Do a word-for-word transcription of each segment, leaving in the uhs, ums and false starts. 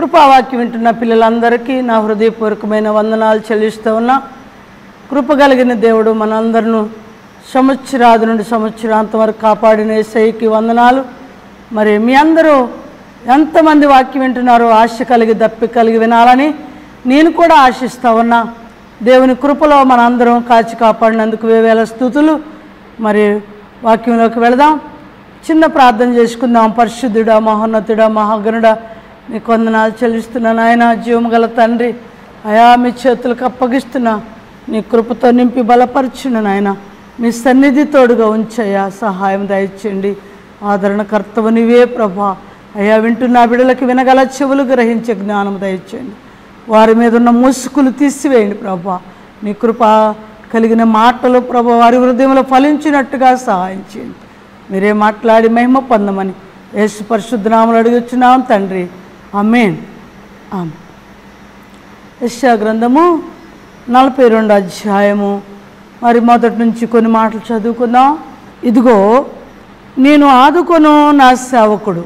కృపావాక్యం వింటున్న పిల్లలందరికీ నా హృదయపూర్వకమైన వందనాలు చెల్లిస్తూ ఉన్నా. కృప కలిగిన దేవుడు మనందరిను సంవత్సరాది నుండి సంవత్సరాంతం వరకు కాపాడిన యేసయ్యకి వందనాలు. మరి మీ అందరూ ఎంతమంది వాక్యం వింటున్నారో ఆశ కలిగి దప్పి కలిగి వినాలని నేను కూడా ఆశిస్తూ ఉన్నా. దేవుని కృపలో మనందరం కాచి కాపాడినందుకు వేవేల స్తుతులు. మరి వాక్యంలోకి వెళదాం. చిన్న ప్రార్థన చేసుకుందాం. పరిశుద్ధుడా, మహోన్నతుడా, మహాగణుడా, నీకు వందనాలు చెల్లిస్తున్నాను. ఆయన జీవము గల తండ్రి, అయా మీ చేతులకు అప్పగిస్తున్నా. నీ కృపతో నింపి బలపరచును నాయన. మీ సన్నిధి తోడుగా ఉంచయ్యా, సహాయం దయచేయండి. ఆదరణకర్తవు నీవే ప్రభా. అయ్యా వింటున్న బిడ్డలకి వినగల చెవులు గ్రహించే జ్ఞానం దయచేయండి. వారి మీద ఉన్న ముసుగులు తీసివేయండి ప్రభా. నీ కృప కలిగిన మాటలు ప్రభా వారి హృదయంలో ఫలించినట్టుగా సహాయం చేయండి. మీరే మాట్లాడి మహిమ పొందమని యేసు పరిశుద్ధ నామములో అడుగుచున్నాం తండ్రి, ఆమేన్. ఆమె యెషయా గ్రంథము నలభై రెండు అధ్యాయము మరి మొదటి నుంచి కొన్ని మాటలు చదువుకుందాం. ఇదిగో నేను ఆదుకొను నా సేవకుడు,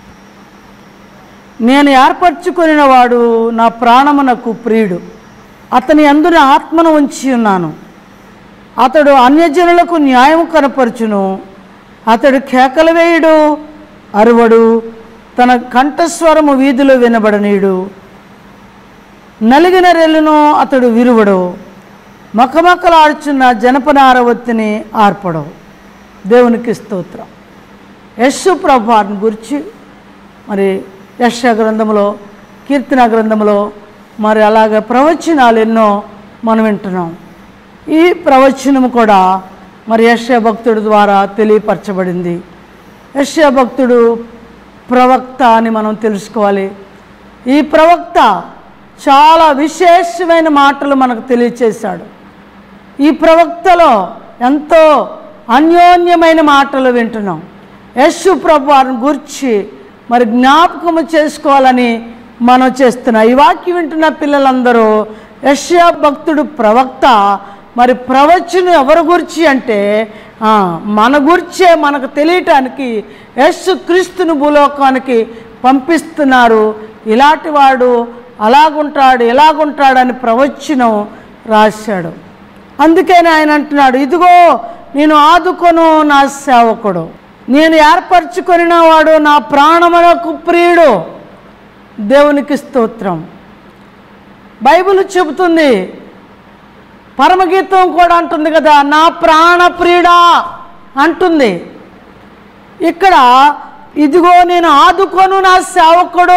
నేను ఏర్పరచుకొనిన వాడు, నా ప్రాణమునకు ప్రియుడు. అతని యందు ఆత్మను ఉంచి ఉన్నాను. అతడు అన్యజనులకు న్యాయం కనపరచును. అతడు కేకలు వేయుడు, అరువడు, తన కంఠస్వరము వీధిలో వినబడనీయుడు. నలిగిన రెల్లును అతడు విరువడు. మకమకలాడుచున్న జనపనార ఒత్తిని ఆర్పడవు. దేవునికి స్తోత్రం. యెషు ప్రభువారిని గురించి మరి యెషయా గ్రంథంలో, కీర్తన గ్రంథంలో మరి అలాగే ప్రవచనాలు ఎన్నో మనం వింటున్నాం. ఈ ప్రవచనం కూడా మరి యెషయా భక్తుడి ద్వారా తెలియపరచబడింది. యెషయా భక్తుడు ప్రవక్త అని మనం తెలుసుకోవాలి. ఈ ప్రవక్త చాలా విశేషమైన మాటలు మనకు తెలియచేశాడు. ఈ ప్రవక్తలో ఎంతో అన్యోన్యమైన మాటలు వింటున్నాం. యేసు ప్రభువారిని గురించి మరి జ్ఞాపకము చేసుకోవాలని మనం చేస్తున్నాం. ఈ వాక్యం వింటున్న పిల్లలందరూ యెషయా భక్తుడు ప్రవక్త. మరి ప్రవచనం ఎవరి గురించి అంటే మన గురించే మనకు తెలియటానికి యేసు క్రీస్తును భూలోకానికి పంపిస్తున్నారు. ఇలాంటి వాడు అలాగుంటాడు ఇలాగుంటాడని ప్రవచనం రాశాడు. అందుకని ఆయన అంటున్నాడు, ఇదిగో నేను ఆదుకొను నా సేవకుడు, నేను ఏర్పరచుకొనిన వాడు, నా ప్రాణమునకు ప్రియుడు. దేవునికి స్తోత్రం. బైబిల్ చెబుతుంది, పరమగీతం కూడా అంటుంది కదా, నా ప్రాణ ప్రియుడా అంటుంది. ఇక్కడ ఇదిగో నేను ఆదుకొను నా సేవకుడు,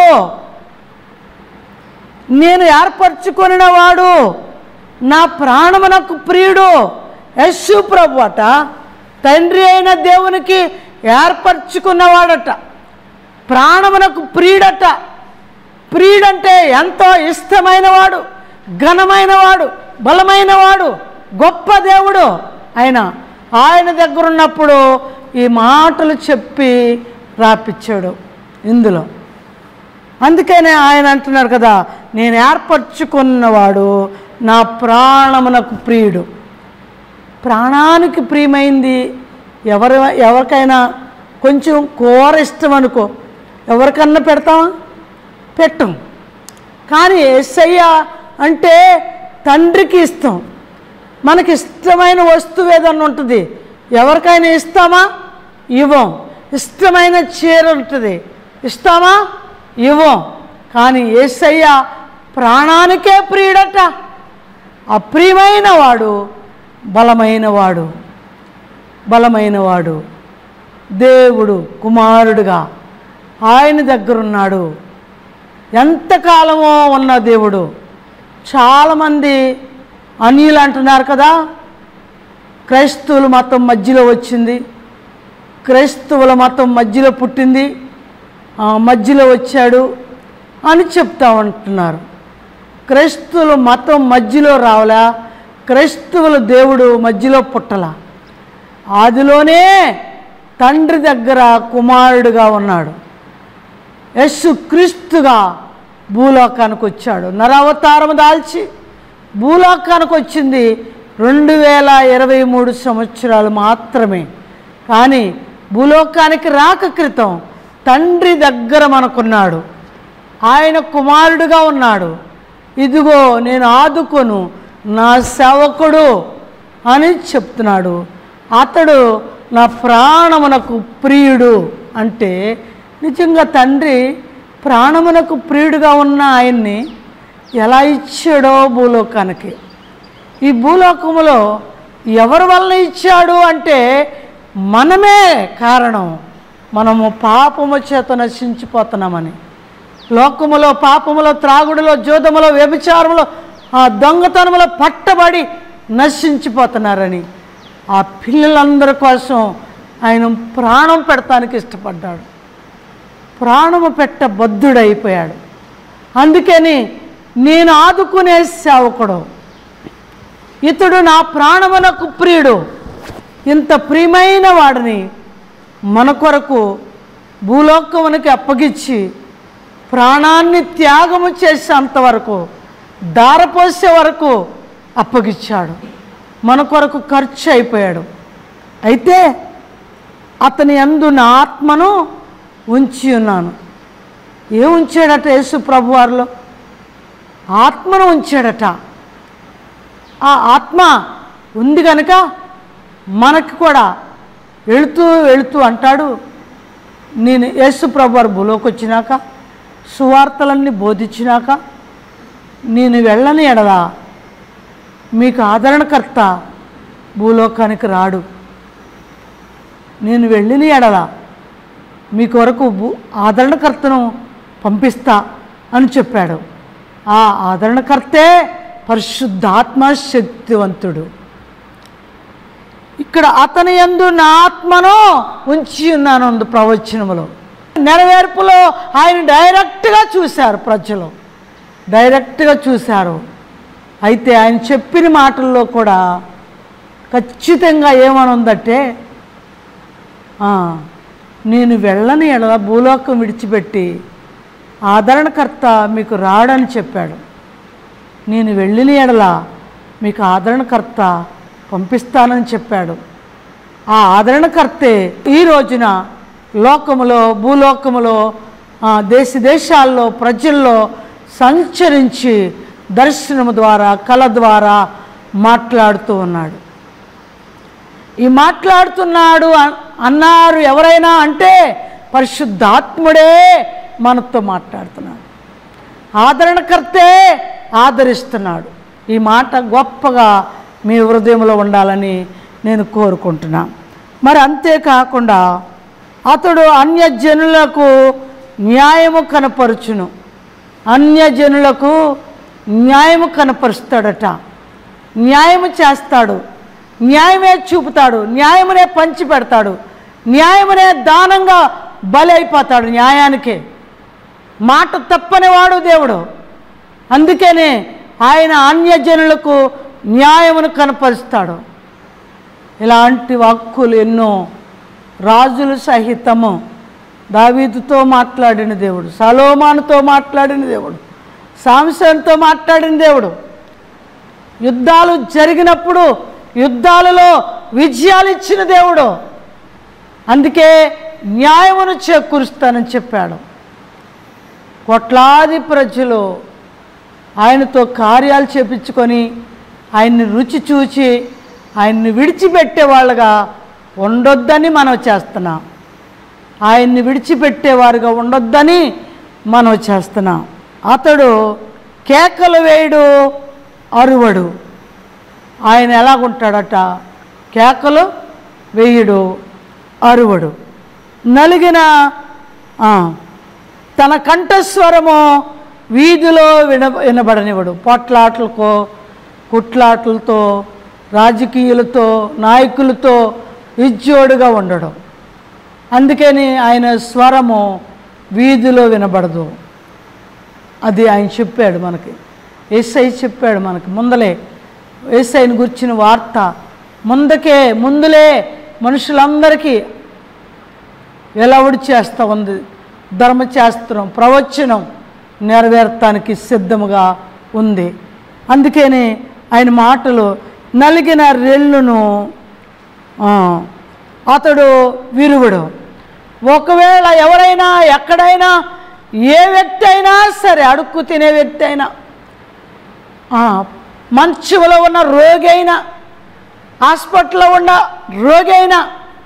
నేను ఏర్పరచుకొనిన వాడు, నా ప్రాణమునకు ప్రియుడు. యేసు ప్రభు అట తండ్రి అయిన దేవునికి ఏర్పరచుకున్నవాడట, ప్రాణమునకు ప్రియుడట. ప్రియుడంటే ఎంతో ఇష్టమైన వాడు, ఘనమైన వాడు, బలమైన వాడు, గొప్ప దేవుడు. ఆయన ఆయన దగ్గర ఉన్నప్పుడు ఈ మాటలు చెప్పి రాపిచ్చాడు ఇందులో. అందుకనే ఆయన అంటున్నారు కదా, నేను ఏర్పరచుకున్నవాడు, నా ప్రాణమునకు ప్రియుడు. ప్రాణానికి ప్రియమైంది ఎవరి ఎవరికైనా కొంచెం కూర ఇష్టం అనుకో, ఎవరికన్నా పెడతామా? పెట్టం. కానీ యేసయ్య అంటే తండ్రికి ఇష్టం. మనకి ఇష్టమైన వస్తువు ఏదన్నా ఉంటుంది, ఎవరికైనా ఇస్తామా? ఇవ్వం. ఇష్టమైన చీర ఉంటుంది, ఇస్తామా? ఇవ్వం. కానీ యేసయ్య ప్రాణానికే ప్రియుడట. అప్రియమైన వాడు, బలమైన వాడు, బలమైన వాడు దేవుడు కుమారుడుగా ఆయన దగ్గరున్నాడు. ఎంతకాలమో ఉన్న దేవుడు. చాలామంది అన్యులు అంటున్నారు కదా, క్రైస్తవుల మతం మధ్యలో వచ్చింది, క్రైస్తవుల మతం మధ్యలో పుట్టింది, మధ్యలో వచ్చాడు అని చెప్తా ఉంటున్నారు. క్రైస్తవుల మతం మధ్యలో రావాలా, క్రైస్తవుల దేవుడు మధ్యలో పుట్టలా. ఆదిలోనే తండ్రి దగ్గర కుమారుడుగా ఉన్నాడు. యేసు క్రీస్తుగా భూలోకానికి వచ్చాడు. నరావతారము దాల్చి భూలోకానికి వచ్చింది రెండు వేల ఇరవై మూడు సంవత్సరాలు మాత్రమే. కానీ భూలోకానికి రాక క్రితం తండ్రి దగ్గర మనకున్నాడు. ఆయన కుమారుడుగా ఉన్నాడు. ఇదిగో నేను ఆదుకొను నా సేవకుడు అని చెప్తున్నాడు. అతడు నా ప్రాణమునకు ప్రియుడు అంటే నిజంగా తండ్రి ప్రాణమునకు ప్రియుడుగా ఉన్న ఆయన్ని ఎలా ఇచ్చాడో భూలోకానికి. ఈ భూలోకములో ఎవరి వలన ఇచ్చాడు అంటే మనమే కారణం. మనము పాపము చేత నశించిపోతున్నామని. లోకములో పాపములో త్రాగుడులో జోదములో వ్యభిచారములో ఆ దొంగతనములో పట్టబడి నశించిపోతున్నారని ఆ పిల్లలందరి కోసం ఆయన ప్రాణం పెడతానికి ఇష్టపడ్డాడు. ప్రాణము పెట్ట బద్ధుడైపోయాడు. అందుకని నేను ఆదుకునే సేవకుడు, ఇతడు నా ప్రాణమునకు ప్రియుడు. ఇంత ప్రియమైన వాడిని మన కొరకు భూలోకమునికి అప్పగించి ప్రాణాన్ని త్యాగము చేసేంతవరకు దారపోసే వరకు అప్పగించాడు. మన కొరకు ఖర్చు అయిపోయాడు. అయితే అతని యందు నా ఆత్మను ఉంచి ఉన్నాను. ఏం ఉంచాడట యేసు ప్రభు వారిలో? ఆత్మను ఉంచాడట. ఆ ఆత్మ ఉంది కనుక మనకు కూడా వెళుతూ వెళుతూ అంటాడు, నేను యేసు ప్రభు వారు భూలోకి వచ్చినాక సువార్తలన్నీ బోధించినాక నేను వెళ్ళని ఎడలా మీకు ఆదరణకర్త భూలోకానికి రాడు. నేను వెళ్ళిన ఎడలా మీ కొరకు భూ ఆదరణకర్తను పంపిస్తా అని చెప్పాడు. ఆ ఆదరణకర్తే పరిశుద్ధాత్మ శక్తివంతుడు. ఇక్కడ అతని యందు నా ఆత్మను ఉంచి ఉన్నాను అందు ప్రవచనములో. నెరవేర్పులో ఆయన డైరెక్ట్గా చూశారు, ప్రజలు డైరెక్ట్గా చూశారు. అయితే ఆయన చెప్పిన మాటల్లో కూడా ఖచ్చితంగా ఏమని ఉందంటే, నేను వెళ్ళని ఎడల భూలోకం విడిచిపెట్టి ఆదరణకర్త మీకు రాడని చెప్పాడు. నేను వెళ్ళిన ఎడల మీకు ఆదరణకర్త పంపిస్తానని చెప్పాడు. ఆ ఆదరణకర్తే ఈ రోజున లోకములో భూలోకములో దేశ దేశాల్లో ప్రజల్లో సంచరించి దర్శనము ద్వారా కళ ద్వారా మాట్లాడుతూ ఉన్నాడు. ఈ మాట్లాడుతున్నాడు అన్నారు ఎవరైనా అంటే పరిశుద్ధాత్ముడే మనతో మాట్లాడుతున్నాడు. ఆదరణకర్తే ఆదరిస్తున్నాడు. ఈ మాట గొప్పగా మీ హృదయంలో ఉండాలని నేను కోరుకుంటున్నాను. మరి అంతేకాకుండా అతడు అన్యజనులకు న్యాయము కనపరుచును. అన్యజనులకు న్యాయము కనపరుస్తాడట. న్యాయము చేస్తాడు, న్యాయమే చూపుతాడు, న్యాయమునే పంచి పెడతాడు, న్యాయమునే దానంగా బలి అయిపోతాడు. న్యాయానికే మాట తప్పనివాడు దేవుడు. అందుకనే ఆయన అన్యజనులకు న్యాయమును కనపరుస్తాడు. ఇలాంటి వాక్కులు ఎన్నో రాజులు సహితము దావీదుతో మాట్లాడిన దేవుడు, సలోమానుతో మాట్లాడిన దేవుడు, సాంసన్తో మాట్లాడిన దేవుడు. యుద్ధాలు జరిగినప్పుడు యుద్ధాలలో విజయాలు ఇచ్చిన దేవుడు. అందుకే న్యాయమును చేకూరుస్తానని చెప్పాడు. కోట్లాది ప్రజలు ఆయనతో కార్యాలు చేపించుకొని ఆయన్ని రుచి చూచి ఆయన్ని విడిచిపెట్టే వాళ్ళగా ఉండొద్దని మనం చేస్తున్నాం. ఆయన్ని విడిచిపెట్టేవారుగా ఉండొద్దని మనం చేస్తున్నాం. అతడు కేకలు వేయడు, అరువడు. ఆయన ఎలాగుంటాడట? కేకలు వేయడు, అరువడు. నలిగిన తన కంఠస్వరము వీధిలో విన వినబడనివ్వడు. పోట్లాట్లకో కుట్లాట్లతో రాజకీయులతో నాయకులతో విజ్జోడుగా ఉండడం. అందుకని ఆయన స్వరము వీధిలో వినబడదు. అది ఆయన చెప్పాడు మనకి. యేసై చెప్పాడు మనకి ముందలే. యేసైని గురించిన వార్త ముందుకే ముందులే మనుషులందరికీ వెలవుడి చేస్తూ ఉంది. ధర్మశాస్త్రం ప్రవచనం నెరవేర్తానికి సిద్ధముగా ఉంది. అందుకని ఆయన మాటలు నలిగిన రెల్లును అతడు విరువడు. ఒకవేళ ఎవరైనా ఎక్కడైనా ఏ వ్యక్తి అయినా సరే, అడుక్కు తినే వ్యక్తి అయినా, మంచంలో ఉన్న రోగి అయినా, హాస్పిటల్లో ఉన్న రోగి అయినా,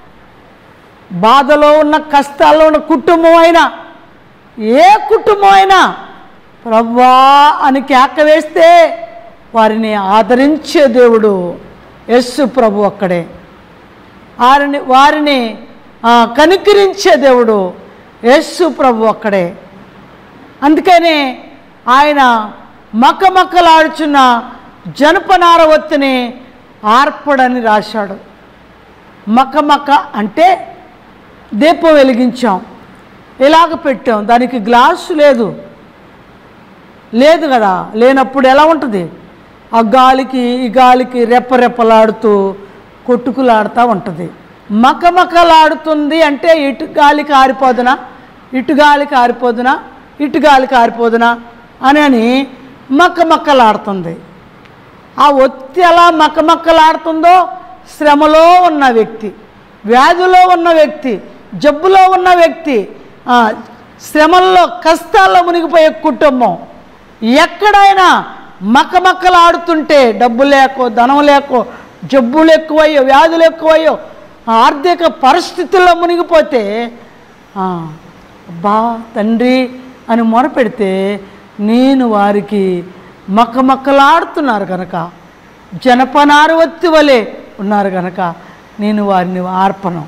బాధలో ఉన్న కష్టాల్లో ఉన్న కుటుంబం అయినా, ఏ కుటుంబం అయినా ప్రభువా అని కేక వేస్తే వారిని ఆదరించే దేవుడు యేసు ప్రభు ఒక్కడే. వారిని వారిని కనికరించే దేవుడు యేసు ప్రభు ఒక్కడే. అందుకనే ఆయన మక్కమక్కలాడుచున్న జనపనార ఒత్తిని ఆర్పడని రాశాడు. మక్కమక్క అంటే దీపం వెలిగించాం, ఇలాగ పెట్టాం, దానికి గ్లాసు లేదు లేదు కదా. లేనప్పుడు ఎలా ఉంటుంది? ఆ గాలికి ఈ గాలికి రెప్పరెప్పలాడుతూ కొట్టుకులాడుతూ ఉంటుంది. మకమకలాడుతుంది అంటే ఇటు గాలికి ఆరిపోదునా, ఇటు గాలికి ఆరిపోదునా, ఇటు గాలికి ఆరిపోదునా అని అని మక్కమక్కలాడుతుంది. ఆ ఒత్తి ఎలా మక్కమక్కలాడుతుందో శ్రమలో ఉన్న వ్యక్తి, వ్యాధిలో ఉన్న వ్యక్తి, జబ్బులో ఉన్న వ్యక్తి, శ్రమల్లో కష్టాల్లో మునిగిపోయే కుటుంబం ఎక్కడైనా మక్కమక్కలాడుతుంటే, డబ్బు లేకో ధనం లేకో జబ్బులు ఎక్కువయ్యో వ్యాధులు ఎక్కువయ్యో ఆర్థిక పరిస్థితుల్లో మునిగిపోతే అబ్బా తండ్రి అని మొరపెడితే నేను వారికి మక్కమక్కలాడుతున్నారు కనుక, జనపనారు ఒత్తి వలె ఉన్నారు కనుక నేను వారిని ఆర్పను.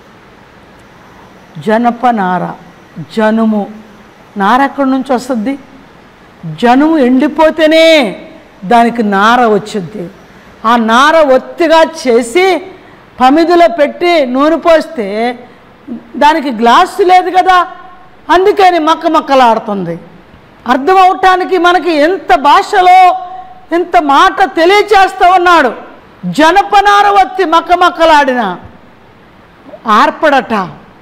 జనపనార, జనుము, నార ఎక్కడి నుంచి వస్తుంది? జనుము ఎండిపోతేనే దానికి నార వచ్చింది. ఆ నార ఒత్తిగా చేసి పమిదిలో పెట్టి నూనె పోస్తే దానికి గ్లాసు లేదు కదా, అందుకని మక్కమక్కలాడుతుంది. అర్థం అవటానికి మనకి ఎంత భాషలో ఎంత మాట తెలియచేస్తూ ఉన్నాడు. జనపనార ఒత్తి మక్కమక్కలాడిన ఆర్పడట.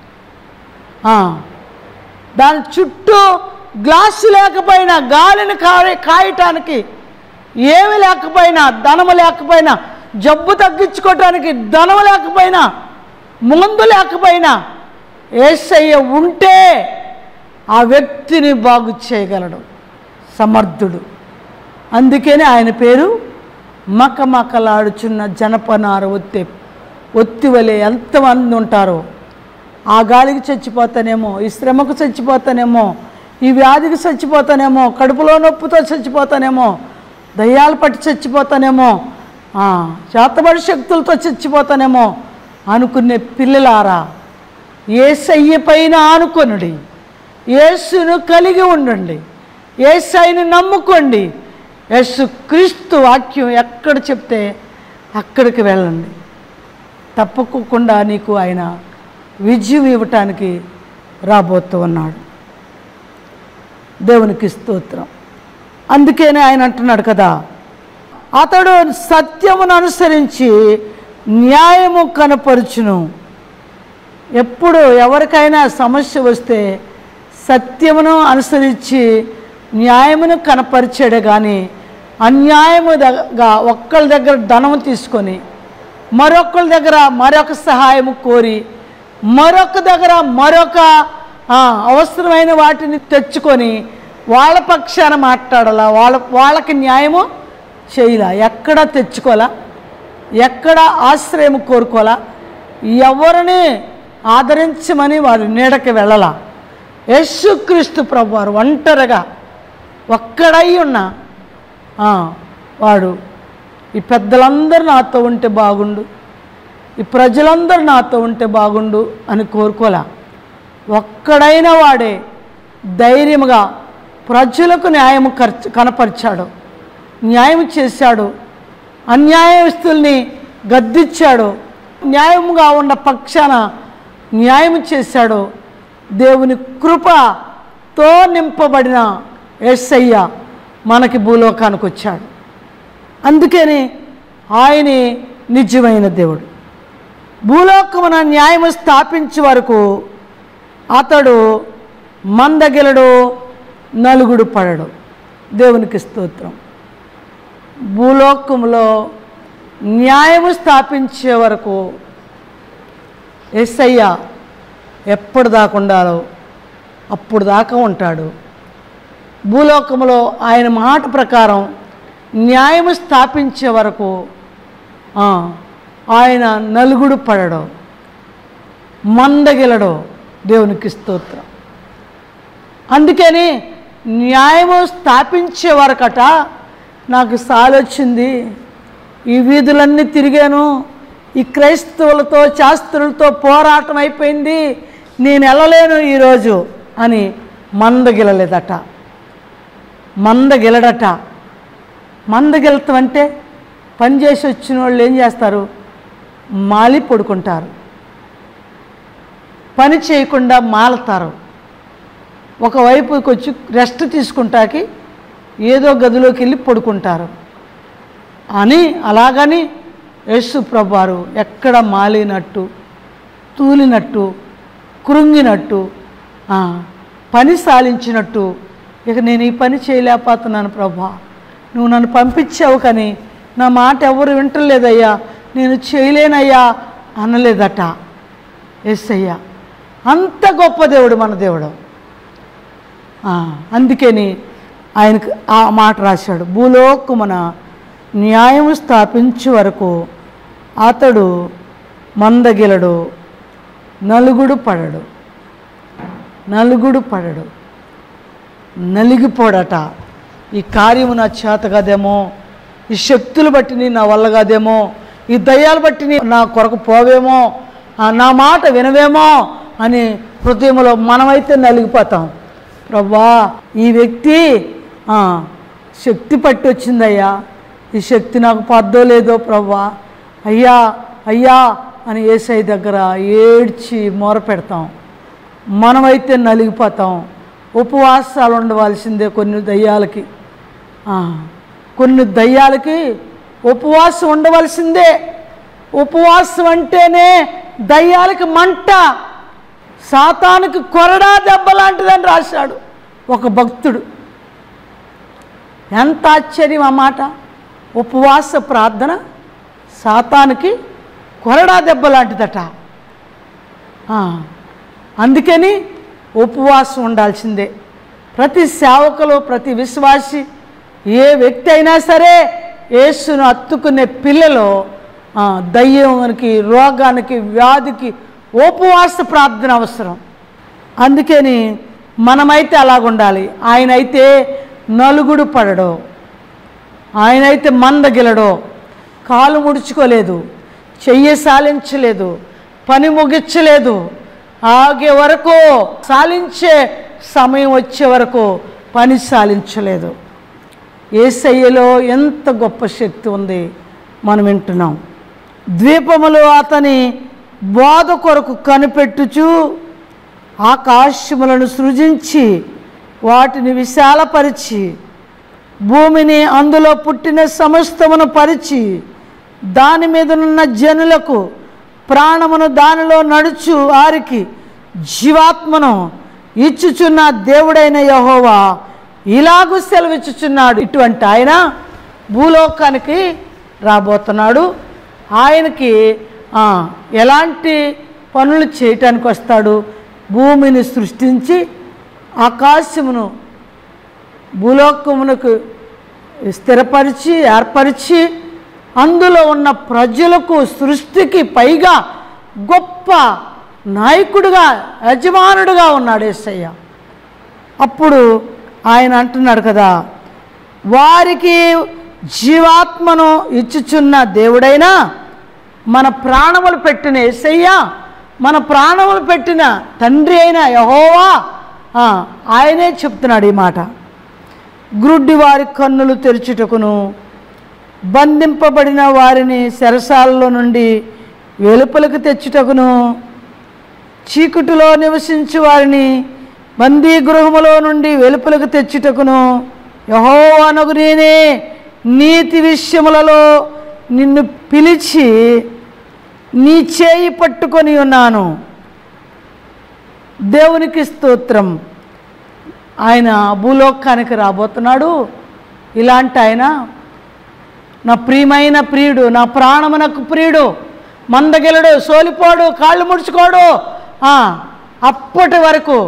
దాని చుట్టూ గ్లాసు లేకపోయినా, గాలిని కాయ కాయటానికి ఏమి లేకపోయినా, ధనము లేకపోయినా, జబ్బు తగ్గించుకోవటానికి ధనము లేకపోయినా, ముందు లేకపోయినా యేసయ్య ఉంటే ఆ వ్యక్తిని బాగు చేయగలడు, సమర్థుడు. అందుకని ఆయన పేరు మకమకలాడుచున్న జనపనార ఒత్తి. ఒత్తి వలె ఎంతమంది ఉంటారో, ఆ గాలికి చచ్చిపోతానేమో, ఈ శ్రమకు చచ్చిపోతానేమో, ఈ వ్యాధికి చచ్చిపోతానేమో, కడుపులో నొప్పితో చచ్చిపోతానేమో, దయ్యాలు పట్టి చచ్చిపోతానేమో, చేతబడి శక్తులతో చచ్చిపోతానేమో అనుకునే పిల్లలారా, యేసయ్య పైన ఆనుకొనుడి, యేసును కలిగి ఉండండి, యేసయ్యను నమ్ముకోండి. యేసు క్రీస్తు వాక్యం ఎక్కడ చెప్తే అక్కడికి వెళ్ళండి. తప్పకుండా నీకు ఆయన విజయం ఇవ్వటానికి రాబోతూ ఉన్నాడు. దేవునికి స్తోత్రం. అందుకనే ఆయన అంటున్నాడు కదా, అతడు సత్యమును అనుసరించి న్యాయము కనపరుచును. ఎప్పుడు ఎవరికైనా సమస్య వస్తే సత్యమును అనుసరించి న్యాయమును కనపరిచాడే కానీ అన్యాయముగా ఒక్కళ్ళ దగ్గర ధనము తీసుకొని మరొకళ్ళ దగ్గర మరొక సహాయము కోరి మరొక దగ్గర మరొక అవసరమైన వాటిని తెచ్చుకొని వాళ్ళ పక్షాన మాట్లాడాలా, వాళ్ళ వాళ్ళకి న్యాయము చేయలా, ఎక్కడ తెచ్చుకోవాలా, ఎక్కడ ఆశ్రయం కోరుకోవాలా, ఎవరిని ఆదరించమని వారి నీడకి వెళ్ళాలా. యేసుక్రీస్తు ప్రభువారు ఒంటరిగా ఒక్కడై ఉన్న వాడు ఈ పెద్దలందరూ నాతో ఉంటే బాగుండు, ఈ ప్రజలందరూ నాతో ఉంటే బాగుండు అని కోరుకోలే. ఒక్కడైన వాడే ధైర్యముగా ప్రజలకు న్యాయము ఖర్చు కనపరిచాడు, న్యాయం చేశాడు, అన్యాయస్తుల్ని గద్దించాడు, న్యాయముగా ఉన్న పక్షాన న్యాయం చేశాడు. దేవుని కృపతో నింపబడిన యేసయ్య మనకి భూలోకానికి వచ్చాడు. అందుకని ఆయనే నిజమైన దేవుడు. భూలోకమున న్యాయము స్థాపించే వరకు అతడు మందగిలడు, నలుగుడు పడడు. దేవునికి స్తోత్రం. భూలోకంలో న్యాయము స్థాపించే వరకు యేసయ్య ఎప్పుడు దాకా ఉండాలో అప్పుడు దాకా ఉంటాడు. భూలోకంలో ఆయన మాట ప్రకారం న్యాయము స్థాపించే వరకు ఆయన నలుగుడు పడడు, మందగిలడు. దేవునికి స్తోత్రం. అందుకని న్యాయము స్థాపించే వరకట నాకు సాలొచ్చింది, ఈ వీధులన్నీ తిరిగాను, ఈ క్రైస్తవులతో శాస్త్రులతో పోరాటం అయిపోయింది, నేను వెళ్ళలేను ఈరోజు అని మందగిలలేదట, మందగిలడట. మందగిలతం అంటే పనిచేసి వచ్చిన వాళ్ళు ఏం చేస్తారు? మాలి పడుకుంటారు, పని చేయకుండా మాలతారు. ఒకవైపుకి వచ్చి రెస్ట్ తీసుకుంటాకి ఏదో గదిలోకి వెళ్ళి పడుకుంటారు అని. అలాగని యేసు ప్రభువారు ఎక్కడ మాలినట్టు, తూలినట్టు, కృంగినట్టు, పని సాలించినట్టు, ఇక నేను ఈ పని చేయలేకపోతున్నాను ప్రభా, నువ్వు నన్ను పంపించావు కానీ నా మాట ఎవరు వింటలేదయ్యా, నేను చేయలేనయ్యా అనలేదట యేసయ్య. అంత గొప్ప దేవుడు మన దేవుడు. అందుకని ఆయనకు ఆ మాట రాశాడు, భూలోకమున న్యాయము స్థాపించే వరకు అతడు మందగిలడు, నలుగుడు పడడు, నలుగుడు పడడు, నలిగిపోడట. ఈ కార్యము నా చేత కాదేమో, ఈ శక్తులు బట్టి నా వల్ల కాదేమో, ఈ దయ్యాలు బట్టి నా కొరకు పోవేమో, నా మాట వినవేమో అని హృదయంలో మనమైతే నలిగిపోతాం. ప్రభా, ఈ వ్యక్తి శక్తి పట్టి వచ్చిందయ్యా, ఈ శక్తి నాకు పద్దో లేదో ప్రభా, అయ్యా అయ్యా అని యేసయ్య దగ్గర ఏడ్చి మొర పెడతాం. మనమైతే నలిగిపోతాం. ఉపవాసాలు ఉండవలసిందే. కొన్ని దయ్యాలకి కొన్ని దయ్యాలకి ఉపవాసం ఉండవలసిందే. ఉపవాసం అంటేనే దయ్యాలకి మంట, సాతానికి కొరడా దెబ్బ లాంటిదని రాశాడు ఒక భక్తుడు. ఎంత ఆశ్చర్యం ఆ మాట! ఉపవాస ప్రార్థన సాతానికి కొరడా దెబ్బ లాంటిదట. అందుకని ఉపవాసం ఉండాల్సిందే. ప్రతి సేవకులు, ప్రతి విశ్వాసి, ఏ వ్యక్తి అయినా సరే యేసును హత్తుకునే పిల్లలు దయ్యానికి, రోగానికి, వ్యాధికి ఉపవాస ప్రార్థన అవసరం. అందుకని మనమైతే అలాగుండాలి. ఆయన అయితే నలుగుడు పడడు, ఆయనైతే మందగిలడు, కాలు ముడుచుకోలేదు, చెయ్యి సాలించలేదు, పని ముగించలేదు, ఆగే వరకు, సాలించే సమయం వచ్చే వరకు పని సాలించలేదు. యేసయ్యలో ఎంత గొప్ప శక్తి ఉంది మనం వింటున్నాం. ద్వీపములు అతని బోధ కొరకు కనిపెట్టుచు ఆకాశములను సృజించి వాటిని విశాలపరిచి భూమిని అందులో పుట్టిన సమస్తమును పరిచి దాని మీదనున్న జనులకు ప్రాణమును దానిలో నడుచు వారికి జీవాత్మను ఇచ్చుచున్న దేవుడైన యెహోవా ఇలాగూ సెలవిచ్చుచున్నాడు. ఇటువంటి ఆయన భూలోకానికి రాబోతున్నాడు. ఆయనకి ఎలాంటి పనులు చేయటానికి వస్తాడు? భూమిని సృష్టించి ఆకాశమును భూలోకమునకు స్థిరపరిచి ఏర్పరిచి అందులో ఉన్న ప్రజలకు సృష్టికి పైగా గొప్ప నాయకుడిగా, యజమానుడిగా ఉన్నాడు యేసయ్య. అప్పుడు ఆయన అంటున్నాడు కదా, వారికి జీవాత్మను ఇచ్చుచున్న దేవుడైనా మన ప్రాణములు పెట్టిన యేసయ్య, మన ప్రాణములు పెట్టిన తండ్రి అయిన యెహోవా ఆయనే చెప్తున్నాడు ఈ మాట. గ్రుడ్డి వారి కన్నులు తెరుచుటకును, బంధింపబడిన వారిని చెరసాలలో నుండి వెలుపలకు తెచ్చుటకును, చీకటిలో నివసించు వారిని బందీ గృహములో నుండి వెలుపలకు తెచ్చుటకును యెహోవానగు నేనే నీతి విషయములలో నిన్ను పిలిచి నీ చేయి పట్టుకొని ఉన్నాను. దేవునికి స్తోత్రం. ఆయన భూలోకానికి రాబోతున్నాడు. ఇలాంటి ఆయన నా ప్రియమైన ప్రియుడు, నా ప్రాణమునకు ప్రియుడు, మందగిలడు, సోలిపోడు, కాళ్ళు ముడుచుకోడు. అప్పటి వరకు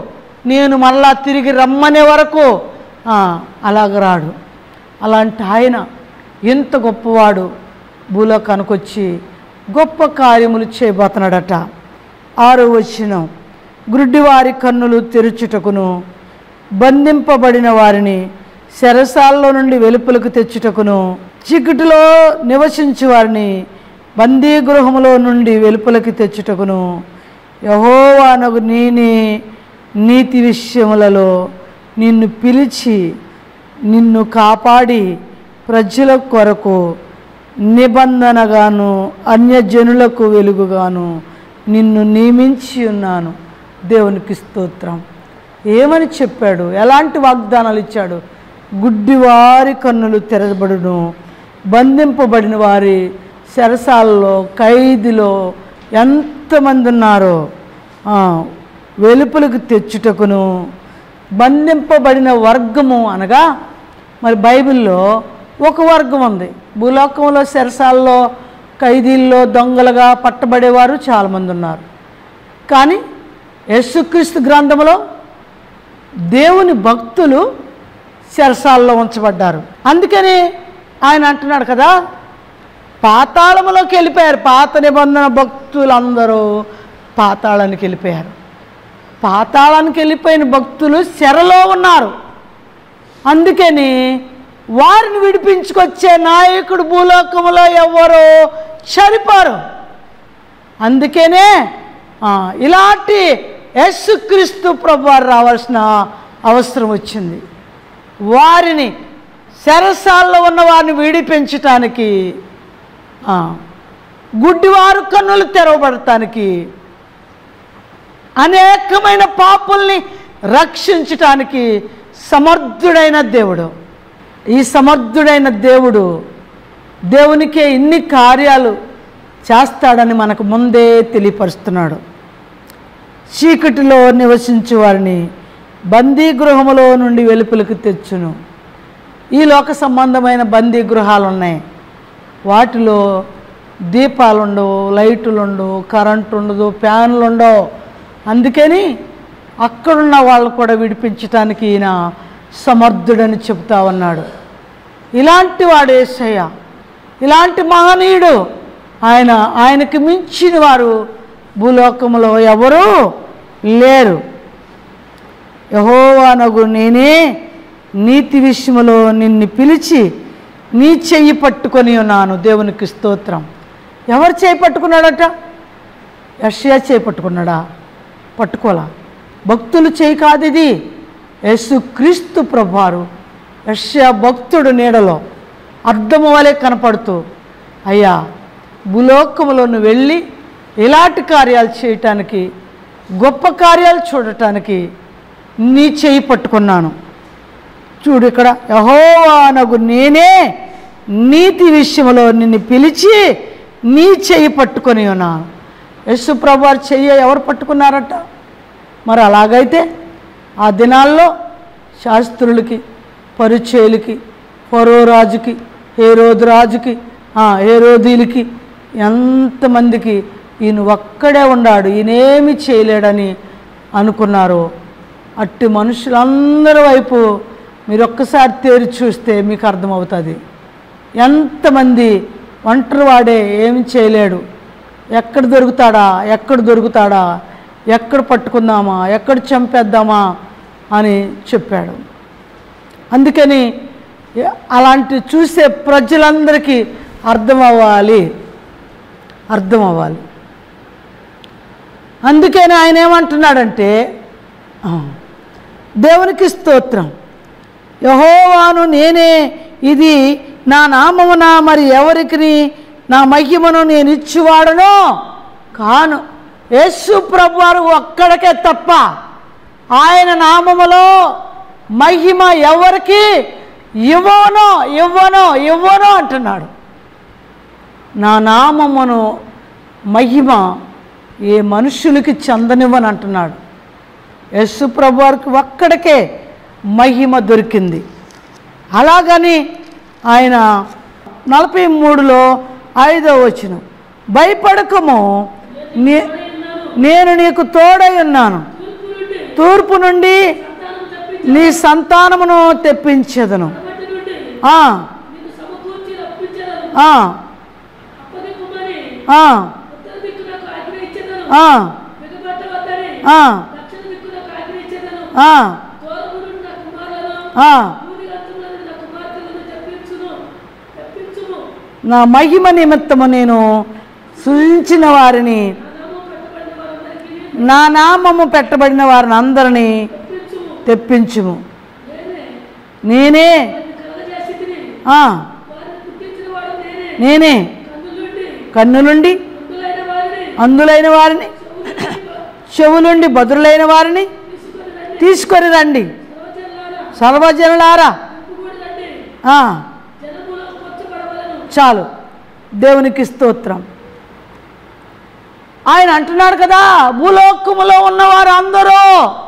నేను మళ్ళా తిరిగి రమ్మనే వరకు అలాగ రాడు. అలాంటి ఆయన ఎంత గొప్పవాడు, భూలోకానికి వచ్చి గొప్ప కార్యములు చేయబోతున్నాడట. ఆరో వచనం, గుడ్డివారి కన్నులు తెరుచుటకును బంధింపబడిన వారిని చెరసాలలో నుండి వెలుపలకు తెచ్చుటకును చీకటిలో నివసించు వారిని బందీ గృహములో నుండి వెలుపలకి తెచ్చుటకును యెహోవానగు నేనే నీతి విషయములలో నిన్ను పిలిచి నిన్ను కాపాడి ప్రజల కొరకు నిబంధనగాను అన్యజనులకు వెలుగుగాను నిన్ను నియమించి ఉన్నాను. దేవునికి స్తోత్రం. ఏమని చెప్పాడు? ఎలాంటి వాగ్దానాలు ఇచ్చాడు? గుడ్డివారి కన్నులు తెరబడును, బంధింపబడిన వారి చెరసాలలో ఖైదీలో ఎంతమంది ఉన్నారో వెలుపలకు తెచ్చుటకును. బంధింపబడిన వర్గము అనగా మరి బైబిల్లో ఒక వర్గం ఉంది. భూలోకంలో చెరసాలలో ఖైదీల్లో దొంగలుగా పట్టబడేవారు చాలామంది ఉన్నారు. కానీ యేసుక్రీస్తు గ్రంథంలో దేవుని భక్తులు చెరసాలలో ఉంచబడ్డారు. అందుకని ఆయన అంటున్నాడు కదా, పాతాళంలోకి వెళ్ళిపోయారు. పాత నిబంధన భక్తులందరూ పాతాళానికి వెళ్ళిపోయారు. పాతాళానికి వెళ్ళిపోయిన భక్తులు చెరలో ఉన్నారు. అందుకని వారిని విడిపించుకొచ్చే నాయకుడు భూలోకంలో ఎవరో చనిపోరు. అందుకనే ఇలాంటి యేసుక్రీస్తు ప్రభువారు రావాల్సిన అవసరం వచ్చింది. వారిని చెరసాల్లో ఉన్న వారిని విడిపించటానికి, గుడ్డివారు కన్నులు తెరవబడటానికి, అనేకమైన పాపుల్ని రక్షించటానికి సమర్థుడైన దేవుడు. ఈ సమర్థుడైన దేవుడు దేవునికే ఇన్ని కార్యాలు చేస్తాడని మనకు ముందే తెలియపరుస్తున్నాడు. చీకటిలో నివసించే వారిని బందీ గృహములో నుండి వెలుపలకు తెచ్చును. ఈ లోక సంబంధమైన బందీ గృహాలు ఉన్నాయి. వాటిలో దీపాలు ఉండవు, లైట్లు ఉండవు, కరెంటు ఉండదు, ఫ్యాన్లు ఉండవు. అందుకని అక్కడున్న వాళ్ళు కూడా విడిపించటానికి ఈయన సమర్థుడని చెప్తా ఉన్నాడు. ఇలాంటి వాడు యేసయ్య, ఇలాంటి మహనీయుడు ఆయన. ఆయనకి మించిన వారు భూలోకంలో ఎవరూ లేరు. యెహోవానగు నేనే నీతి విషయములో నిన్ను పిలిచి నీ చెయ్యి పట్టుకొని ఉన్నాను. దేవునికి స్తోత్రం. ఎవరు చేయి పట్టుకున్నాడట? యెషయా చేయి పట్టుకున్నాడా? పట్టుకోలా. భక్తులు చేయి కాదు ఇది. యేసుక్రీస్తు ప్రభువారు యెషయా భక్తుడు నీడలో అద్దము వలె కనపడుతూ, అయ్యా భూలోకములో నువ్వు వెళ్ళి ఇలాంటి కార్యాలు చేయటానికి, గొప్ప కార్యాలు చూడటానికి నీ చేయి పట్టుకున్నాను. చూడు ఇక్కడ, యెహోవానగు నేనే నీతి విషయంలో నిన్ను పిలిచి నీ చెయ్యి పట్టుకొని ఉన్నాను. యేసు ప్రభువారి చెయ్యి ఎవరు పట్టుకున్నారట? మరి అలాగైతే ఆ దినాల్లో శాస్త్రులకి, పరిచయులకి, ఫరో రాజుకి, హేరోదు రాజుకి, హేరోదీలకి ఎంతమందికి ఈయన ఒక్కడే ఉన్నాడు, ఈయనేమి చేయలేడని అనుకున్నారు. అట్టి మనుషులందరి వైపు మీరు ఒక్కసారి తేరి చూస్తే మీకు అర్థమవుతుంది. ఎంతమంది ఒంటరి వాడే ఏమి చేయలేడు, ఎక్కడ దొరుకుతాడా ఎక్కడ దొరుకుతాడా ఎక్కడ పట్టుకుందామా ఎక్కడ చంపేద్దామా అని చెప్పాడు. అందుకని అలాంటి చూసే ప్రజలందరికీ అర్థం అవ్వాలి అర్థం అవ్వాలి అందుకని ఆయన ఏమంటున్నాడంటే, దేవునికి స్తోత్రం, యెహోవాను నేనే, ఇది నా నామమున మరి ఎవరికి నా మహిమను నేను ఇచ్చువాడనో కాను. యేసు ప్రభువారు ఒక్కడికే తప్ప ఆయన నామములో మహిమ ఎవరికి ఇవ్వను ఇవ్వను ఇవ్వను అంటున్నాడు. నా నామమును మహిమ ఏ మనుషులకి చెందనివ్వని అంటున్నాడు. యేసు ప్రభువారికి ఒక్కడికే మహిమ దొరికింది. అలాగని ఆయన నలభై మూడులో ఐదో వచనం, భయపడకము, నేను నీకు తోడై ఉన్నాను, తూర్పు నుండి నీ సంతానమును తెప్పించెదను. ఆ ఆ ఆ ఆ ఆ ఆ నా మహిమ నిమిత్తము నేను సృజించిన వారిని, నా నామము పెట్టబడిన వారిని అందరినీ తెప్పించుము. నేనే నేనే కన్నులుండి అందులైన వారిని, చెవులుండి బదులైన వారిని తీసుకొని రండి. సర్వజనులారా చాలు. దేవునికి స్తోత్రం. ఆయన అంటున్నాడు కదా, భూలోకములో ఉన్నవారు అందరూ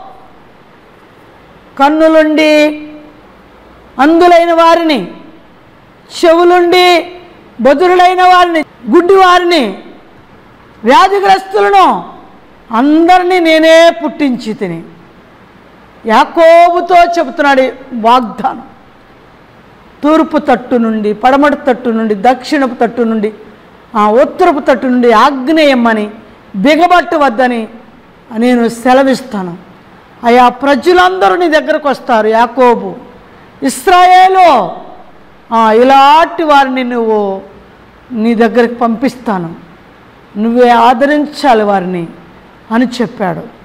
కన్నులుండి అందులైన వారిని, చెవులుండి బదురులైన వారిని, గుడ్డి వారిని, వ్యాధిగ్రస్తులను అందరినీ నేనే పుట్టించి తిని. యాకోబుతో చెబుతున్నాడు వాగ్దానం. తూర్పు తట్టు నుండి, పడమటి తట్టు నుండి, దక్షిణపు తట్టు నుండి, ఆ ఉత్తరపు తట్టు నుండి ఆగ్నేయమ్మని బిగబట్టు వద్దని నేను సెలవిస్తాను. అయా ప్రజలందరూ నీ దగ్గరకు వస్తారు. యాకోబు, ఇశ్రాయేలు, ఇలాంటి వారిని నువ్వు నీ దగ్గరికి పంపిస్తాను, నువ్వే ఆదరించాలి వారిని అని చెప్పాడు.